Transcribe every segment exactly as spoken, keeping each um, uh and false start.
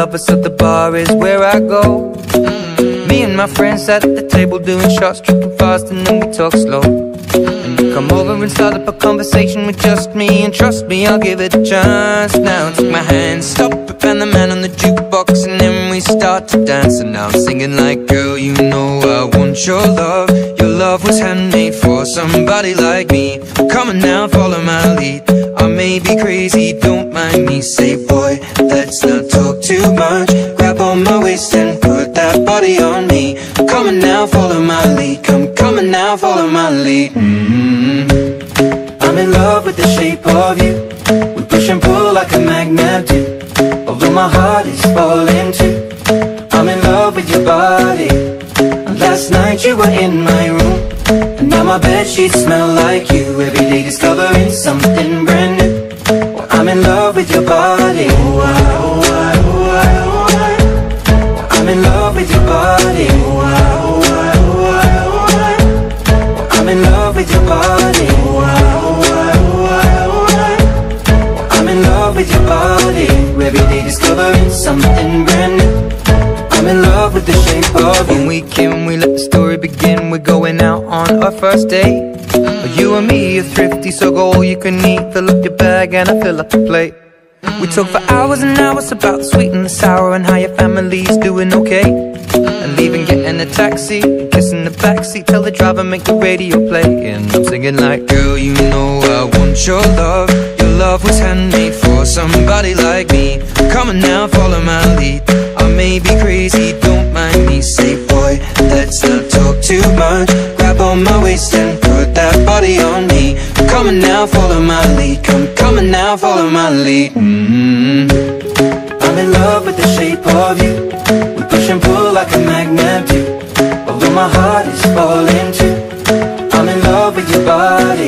lovers, so the bar is where I go. Me and my friends sat at the table doing shots, tripping fast, and then we talk slow. And you come over and start up a conversation with just me, and trust me, I'll give it a chance. Now take my hand, stop it, and the man on the jukebox, and then we start to dance. And now I'm singing like, girl, you know I want your love. Your love was handmade for somebody like me. Come on now, follow my lead. I may be crazy, don't mind me. Say, boy, let's not talk too much. Grab on my waist and put that body on me. Come on now, follow my lead. Come, come on now, follow my lead. Mm-hmm. I'm in love with the shape of you. We push and pull like a magnet do. Although my heart is falling too, I'm in love with your body. Last night you were in my room, and now my bedsheets smell like you. Every day discovering something brand new. Well, I'm in love with your body. Oh, I, oh, I, oh, I, oh, I. Well, I'm in love with your body. Oh, I, oh, I, oh, I, oh, I. Well, I'm in love with your body. Oh, I, oh, I, oh, I, oh, I. Well, I'm in love with your body. Every day discovering something brand new. I'm in love with the shape of you. When we came, we let the story begin. We're going out on our first date. You and me are thrifty, so go all you can eat. Fill up your bag and I fill up the plate. We talk for hours and hours about the sweet and the sour, and how your family's doing okay. And leaving, getting a taxi, kissing the backseat, tell the driver make the radio play. And I'm singing like, girl, you know I want your love. Your love was handmade for somebody like me. Come on now, follow my lead. I may be crazy, don't mind me. Say, boy, let's not talk too much. Grab on my waist and put that body on me. Come on now, follow my lead. Come, come on now, follow my lead. Mm-hmm. I'm in love with the shape of you. We push and pull like a magnet do. Although my heart is falling too, I'm in love with your body.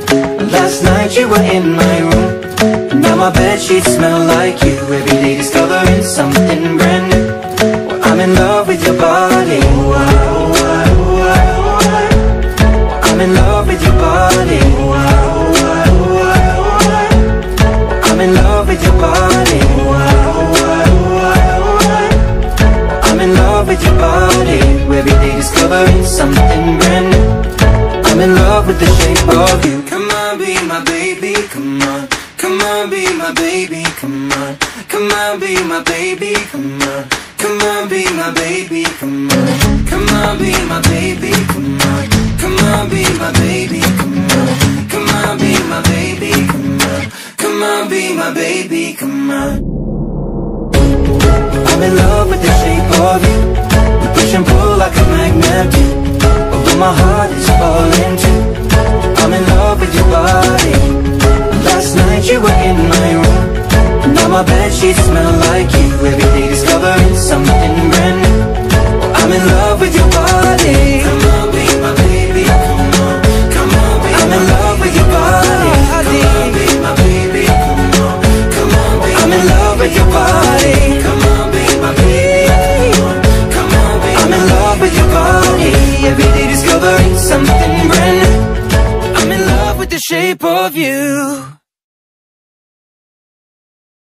Last night you were in my room, and now my bedsheets smell like you. Every day discovering something brand new. Well, I'm in love with your body. Oh, I, oh, I, oh, I, oh, I. Well, I'm in love with your body. Oh, I, oh, I, oh, I, oh, I. Well, I'm in love with your body. Oh, I, oh, I, oh, I, oh, I. Well, I'm in love with your body. Every day discovering something brand new. I'm in love with the shape of you. Come on, be my baby, come on. Come on, be my baby, come on. Come on, be my baby, come on. Come on, be my baby, come on. Come on, be my baby, come on. Come on, be my baby, come on. Come on, be my baby, come on. Come on, be my baby, come on. I'm in love with the shape of you. We push and pull like a magnet do. Although my heart is falling too, I'm in love with your body. Last night you were in my room, and now my bedsheets smell like you. Every day discovering something brand new. I'm in love with your body. Come on, be my baby, come on. Come on, be I'm in love with your body. Come on, be my baby, come on. Come on, be I'm in love with your body. Come on, be my baby, come on. Come on, be I'm in love with your body. Every day discovering something brand new. I'm in love with the shape of you.